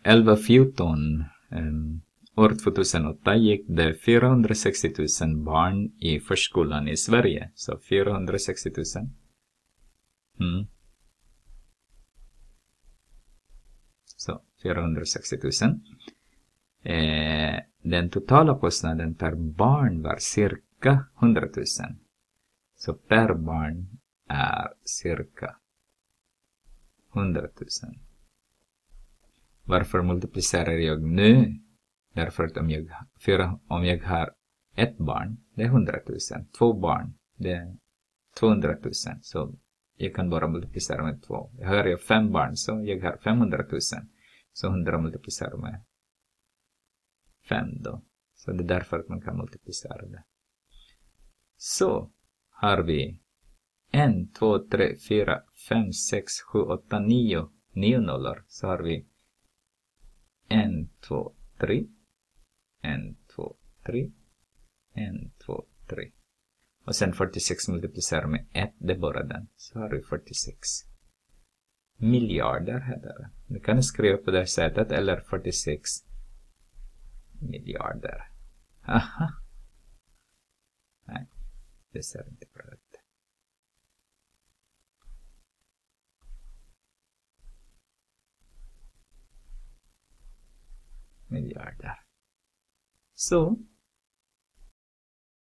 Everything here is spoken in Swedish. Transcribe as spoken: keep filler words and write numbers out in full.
elva fjorton. Um, år tjugohundraåtta gick det fyrahundrasextio tusen barn i förskolan i Sverige. Så fyrahundrasextio tusen. Mm. Så fyrahundrasextio tusen. Eh, den totala kostnaden per barn var cirka hundra tusen. Så per barn är cirka hundra tusen. Varför multiplicerar jag nu? Därför att om jag, för, om jag har ett barn, det är hundra tusen. Två barn, det är tvåhundra tusen. Så jag kan bara multiplicera med två. Jag har ju fem barn, så jag har femhundra tusen. Så hundra multiplicerar med fem då. Så det är därför att man kan multiplicera det. Så har vi en, två, tre, fyra, fem, sex, sju, åtta, nio. Nio nollor. Så har vi en, två, tre. En, två, tre. En, två, tre. Och sen fyrtiosex multiplicerar med ett. Det är bara den. Så har vi fyrtiosex miljarder här där. Du kan skriva på det sättet. Eller fyrtiosex miljarder. Aha. Nej, det ser inte bra ut. Miljarder. Så